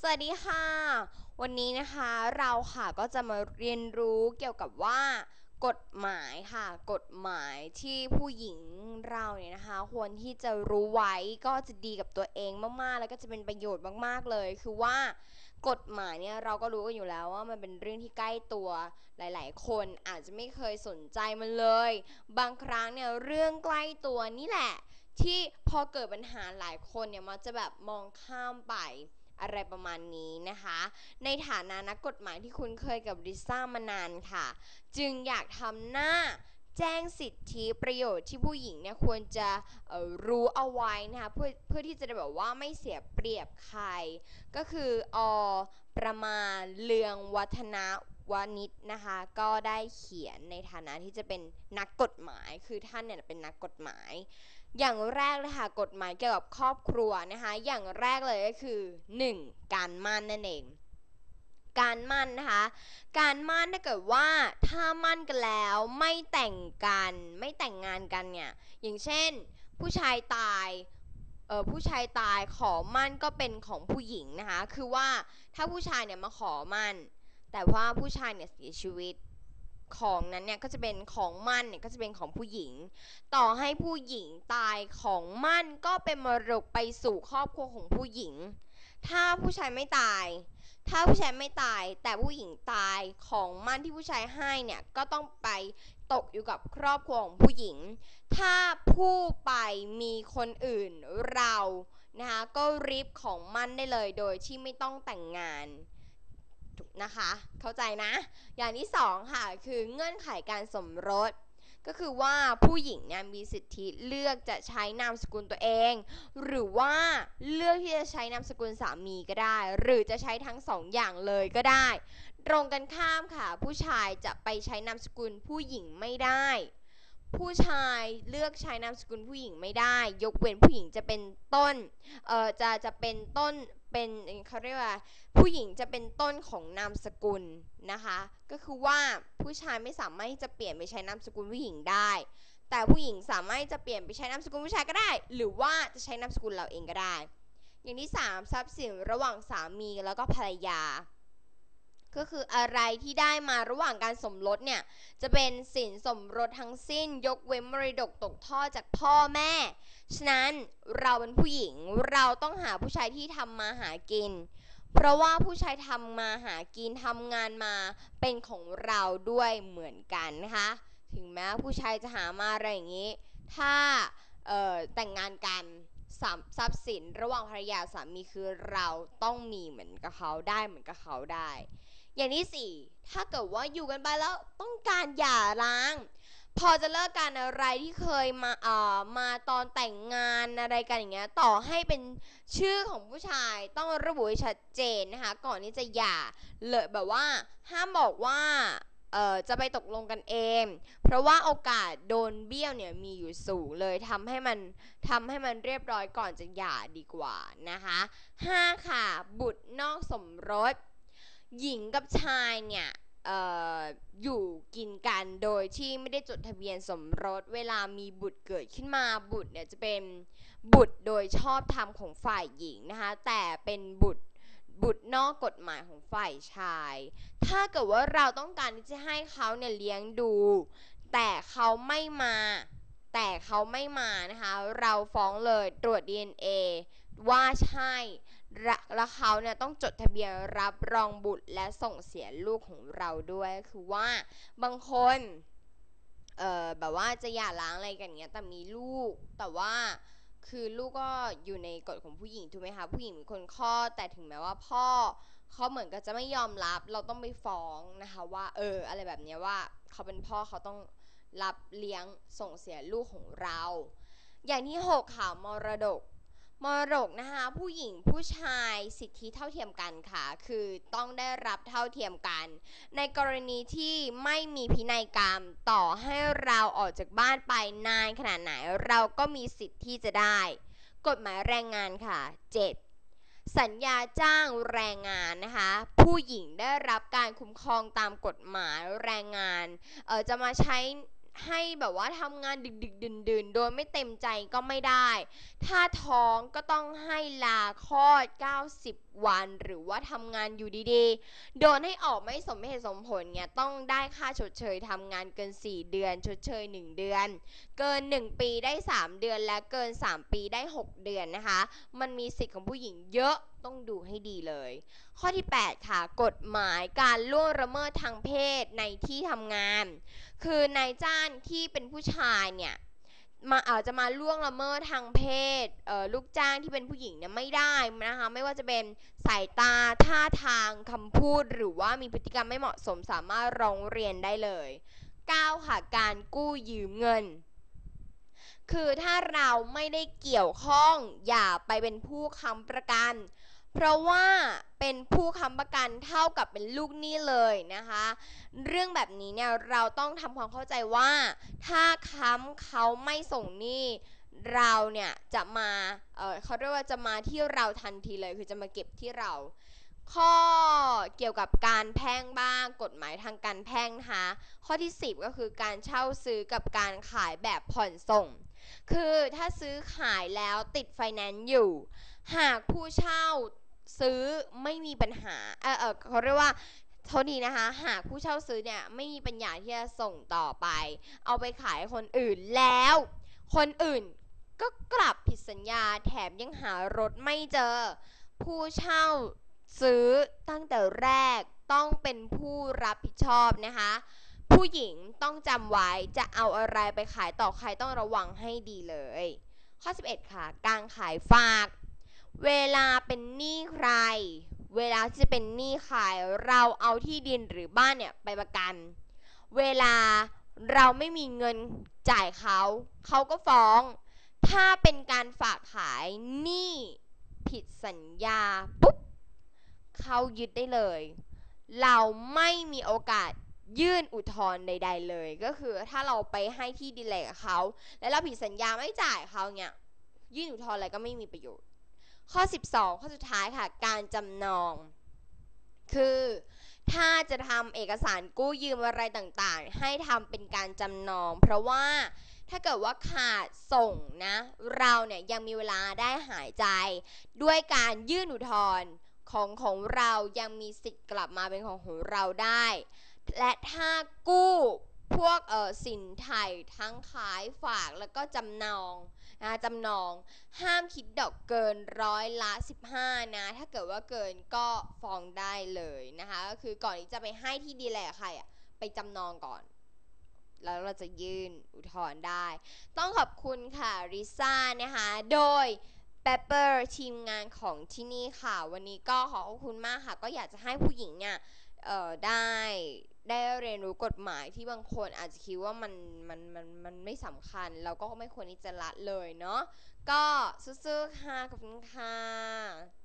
สวัสดีค่ะวันนี้นะคะเราค่ะก็จะมาเรียนรู้เกี่ยวกับว่ากฎหมายค่ะกฎหมายที่ผู้หญิงเราเนี่ยนะคะควรที่จะรู้ไว้ก็จะดีกับตัวเองมากๆแล้วก็จะเป็นประโยชน์มากๆเลยคือว่ากฎหมายเนี่ยเราก็รู้กันอยู่แล้วว่ามันเป็นเรื่องที่ใกล้ตัวหลายๆคนอาจจะไม่เคยสนใจมันเลยบางครั้งเนี่ยเรื่องใกล้ตัวนี่แหละที่พอเกิดปัญหาหลายคนเนี่ยมันจะแบบมองข้ามไปอะไรประมาณนี้นะคะในฐานะนักกฎหมายที่คุ้นเคยกับลิซ่ามานานค่ะจึงอยากทำหน้าแจ้งสิทธิประโยชน์ที่ผู้หญิงเนี่ยควรจะรู้เอาไว้นะคะเพื่อที่จะได้แบบว่าไม่เสียเปรียบใครก็คือประมาณเลืองวัฒนวณิชนะคะก็ได้เขียนในฐานะที่จะเป็นนักกฎหมายคือท่านเนี่ยเป็นนักกฎหมายอย่างแรกเลยค่ะกฎหมายเกี่ยวกับครอบครัวนะคะอย่างแรกเลยก็คือ1การมั่นนั่นเองการมั่นนะคะการมั่นถ้าเกิดว่าถ้ามั่นกันแล้วไม่แต่งกันไม่แต่งงานกันเนี่ยอย่างเช่นผู้ชายตายผู้ชายตายขอมั่นก็เป็นของผู้หญิงนะคะคือว่าถ้าผู้ชายเนี่ยมาขอมั่นแต่ว่าผู้ชายเนี่ยเสียชีวิตของนั้นเนี่ยก็จะเป็นของมั่นเนี่ยก็จะเป็นของผู้หญิงต่อให้ผู้หญิงตายของมั่นก็เป็นมรดกไปสู่ครอบครัวของผู้หญิงถ้าผู้ชายไม่ตายถ้าผู้ชายไม่ตายแต่ผู้หญิงตายของมั่นที่ผู้ชายให้เนี่ยก็ต้องไปตกอยู่กับครอบครัวของผู้หญิงถ้าผู้ไปมีคนอื่นเรานะคะก็ริบของมั่นได้เลยโดยที่ไม่ต้องแต่งงานนะคะเข้าใจนะอย่างที่สองค่ะคือเงื่อนไขการสมรสก็คือว่าผู้หญิงเนี่ยมีสิทธิเลือกจะใช้นามสกุลตัวเองหรือว่าเลือกที่จะใช้นามสกุลสามีก็ได้หรือจะใช้ทั้งสองอย่างเลยก็ได้ตรงกันข้ามค่ะผู้ชายจะไปใช้นามสกุลผู้หญิงไม่ได้ผู้ชายเลือกใช้นามสกุลผู้หญิงไม่ได้ยกเว้นผู้หญิงจะเป็นต้นจะเป็นต้นเป็นเขาเรียกว่าผู้หญิงจะเป็นต้นของนามสกุลนะคะก็คือว่าผู้ชายไม่สามารถที่จะเปลี่ยนไปใช้นามสกุลผู้หญิงได้แต่ผู้หญิงสามารถจะเปลี่ยนไปใช้นามสกุลผู้ชายก็ได้หรือว่าจะใช้นามสกุลเราเองก็ได้อย่างที่3ทรัพย์สินระหว่างสามีแล้วก็ภรรยาก็คืออะไรที่ได้มาระหว่างการสมรสเนี่ยจะเป็นสินสมรสทั้งสิ้นยกเว้นมรดกตกทอดจากพ่อแม่ฉะนั้นเราเป็นผู้หญิงเราต้องหาผู้ชายที่ทำมาหากินเพราะว่าผู้ชายทำมาหากินทำงานมาเป็นของเราด้วยเหมือนกันนะคะถึงแม้ผู้ชายจะหามาอะไรอย่างนี้ถ้าแต่งงานกันทรัพย์สินระหว่างภรรยาสามีคือเราต้องมีเหมือนกับเขาได้เหมือนกับเขาได้อย่างที่สี่ถ้าเกิดว่าอยู่กันไปแล้วต้องการหย่าร้างพอจะเลิกกันอะไรที่เคยมาตอนแต่งงานอะไรกันอย่างเงี้ยต่อให้เป็นชื่อของผู้ชายต้องระบุให้ชัดเจนนะคะก่อนที่จะหย่าเลยแบบว่าห้ามบอกว่าจะไปตกลงกันเองเพราะว่าโอกาสโดนเบี้ยวเนี่ยมีอยู่สูงเลยทำให้มันเรียบร้อยก่อนจะหย่าดีกว่านะคะ5ค่ะบุตรนอกสมรสหญิงกับชายเนี่ยอยู่กินกันโดยที่ไม่ได้จดทะเบียนสมรสเวลามีบุตรเกิดขึ้นมาบุตรเนี่ยจะเป็นบุตรโดยชอบธรรมของฝ่ายหญิงนะคะแต่เป็นบุตรนอกกฎหมายของฝ่ายชายถ้าเกิดว่าเราต้องการที่จะให้เขาเนี่ยเลี้ยงดูแต่เขาไม่มานะคะเราฟ้องเลยตรวจ DNA ว่าใช่แล้วเขาเนี่ยต้องจดทะเบียนรับรองบุตรและส่งเสียลูกของเราด้วยคือว่าบางคนแบบว่าจะหย่าร้างอะไรกันเงี้ยแต่มีลูกแต่ว่าคือลูกก็อยู่ในกฎของผู้หญิงถูกไหมคะผู้หญิงเป็นคนคลอดแต่ถึงแม้ว่าพ่อเขาเหมือนกับจะไม่ยอมรับเราต้องไปฟ้องนะคะว่าอะไรแบบนี้ว่าเขาเป็นพ่อเขาต้องรับเลี้ยงส่งเสียลูกของเราอย่างที่6ค่ะมรดกนะคะผู้หญิงผู้ชายสิทธิเท่าเทียมกันค่ะคือต้องได้รับเท่าเทียมกันในกรณีที่ไม่มีพินัยกรรมต่อให้เราออกจากบ้านไปนานขนาดไหนเราก็มีสิทธิ์ที่จะได้กฎหมายแรงงานค่ะ7สัญญาจ้างแรงงานนะคะผู้หญิงได้รับการคุ้มครองตามกฎหมายแรงงานจะมาใช้ให้แบบว่าทำงานดึกๆดื่นๆโดยไม่เต็มใจก็ไม่ได้ถ้าท้องก็ต้องให้ลาคลอด90วันหรือว่าทำงานอยู่ดีๆโดนให้ออกไม่สมเหตุสมผลเนี่ยต้องได้ค่าชดเชยทำงานเกิน4เดือนชดเชย1เดือนเกิน1ปีได้3เดือนและเกิน3ปีได้6เดือนนะคะมันมีสิทธิ์ของผู้หญิงเยอะต้องดูให้ดีเลยข้อที่8ค่ะกฎหมายการล่วงละเมิดทางเพศในที่ทำงานคือนายจ้างที่เป็นผู้ชายเนี่ยจะมาล่วงละเมิดทางเพศลูกจ้างที่เป็นผู้หญิงเนี่ยไม่ได้นะคะไม่ว่าจะเป็นสายตาท่าทางคำพูดหรือว่ามีพฤติกรรมไม่เหมาะสมสามารถร้องเรียนได้เลย9ค่ะการกู้ยืมเงินคือถ้าเราไม่ได้เกี่ยวข้องอย่าไปเป็นผู้ค้ำประกันเพราะว่าเป็นผู้ค้ำประกันเท่ากับเป็นลูกหนี้เลยนะคะเรื่องแบบนี้เนี่ยเราต้องทำความเข้าใจว่าถ้าค้ำเขาไม่ส่งหนี้เราเนี่ยจะมาเขาเรียกว่าจะมาที่เราทันทีเลยคือจะมาเก็บที่เราข้อเกี่ยวกับการแพ่งบ้างกฎหมายทางการแพ่งนะคะข้อที่10ก็คือการเช่าซื้อกับการขายแบบผ่อนส่งคือถ้าซื้อขายแล้วติดไฟแนนซ์อยู่หากผู้เช่าซื้อไม่มีปัญหาเขาเรียกว่าโทษทีนะคะหากผู้เช่าซื้อเนี่ยไม่มีปัญญาที่จะส่งต่อไปเอาไปขายคนอื่นแล้วคนอื่นก็กลับผิดสัญญาแถมยังหารถไม่เจอผู้เช่าซื้อตั้งแต่แรกต้องเป็นผู้รับผิดชอบนะคะผู้หญิงต้องจำไว้จะเอาอะไรไปขายต่อใครต้องระวังให้ดีเลยข้อ11ค่ะการขายฝากเวลาเป็นหนี้ใครเวลาที่จะเป็นหนี้ใครเราเอาที่ดินหรือบ้านเนี่ยไปประกันเวลาเราไม่มีเงินจ่ายเขาก็ฟ้องถ้าเป็นการฝากขายหนี้ผิดสัญญาปุ๊บเขายึดได้เลยเราไม่มีโอกาสยื่นอุทธรณ์ใดๆเลยก็คือถ้าเราไปให้ที่ดินแหลกกับเขาแล้วเราผิดสัญญาไม่จ่ายเขาเนี่ยยื่นอุทธรณ์อะไรก็ไม่มีประโยชน์ข้อ12ข้อสุดท้ายค่ะการจำนองคือถ้าจะทำเอกสารกู้ยืมอะไรต่างๆให้ทำเป็นการจำนองเพราะว่าถ้าเกิดว่าขาดส่งนะเราเนี่ยยังมีเวลาได้หายใจด้วยการยื่นอุทธรณ์ของเรายังมีสิทธิ์กลับมาเป็นของเราได้และถ้ากู้พวกสินไทยทั้งขายฝากแล้วก็จำนองจำนองห้ามคิดดอกเกิน15%นะถ้าเกิดว่าเกินก็ฟ้องได้เลยนะคะก็คือก่อนที่จะไปให้ที่ดีแลใครไปจำนองก่อนแล้วเราจะยื่นอุทธรณ์ได้ต้องขอบคุณค่ะริซ่านะคะโดยเปเปอร์ทีมงานของที่นี่ค่ะวันนี้ก็ขอบคุณมากค่ะก็อยากจะให้ผู้หญิงเนี่ยได้เรียนรู้กฎหมายที่บางคนอาจจะคิดว่ามันไม่สำคัญแล้วก็ไม่ควรที่จะละเลยเนาะก็สู้ๆค่ะขอบคุณค่ะ